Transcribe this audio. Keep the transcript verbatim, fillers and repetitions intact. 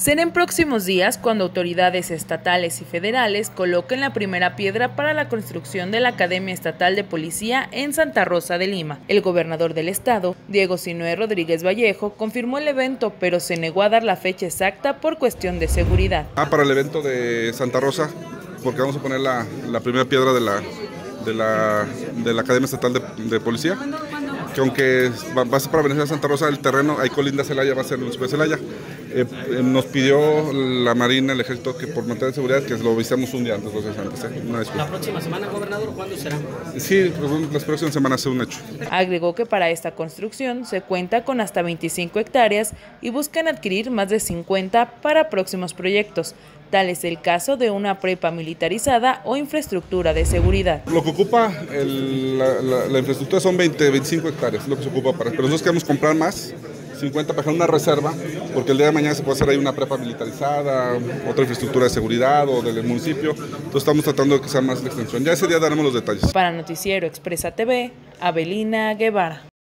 Será en próximos días cuando autoridades estatales y federales coloquen la primera piedra para la construcción de la Academia Estatal de Policía en Santa Rosa de Lima. El gobernador del estado, Diego Sinue Rodríguez Vallejo, confirmó el evento, pero se negó a dar la fecha exacta por cuestión de seguridad. Ah, para el evento de Santa Rosa, porque vamos a poner la, la primera piedra de la, de la, de la Academia Estatal de, de Policía, que aunque va, va a ser para beneficiar a Santa Rosa, el terreno, ahí colinda Celaya, va a ser el municipio de Celaya. Eh, eh, nos pidió la Marina, el Ejército, que por mantener seguridad, que lo visitamos un día antes, dos días antes. ¿eh? Una ¿La próxima semana, gobernador, cuándo será? Sí, las próximas semanas es un hecho. Agregó que para esta construcción se cuenta con hasta veinticinco hectáreas y buscan adquirir más de cincuenta para próximos proyectos. Tal es el caso de una prepa militarizada o infraestructura de seguridad. Lo que ocupa el, la, la, la infraestructura son veinte, veinticinco hectáreas, lo que se ocupa para. Pero nosotros queremos comprar más, cincuenta para una reserva, porque el día de mañana se puede hacer ahí una prepa militarizada, otra infraestructura de seguridad o del municipio. Entonces estamos tratando de que sea más la extensión. Ya ese día daremos los detalles. Para Noticiero Expresa T V, Abelina Guevara.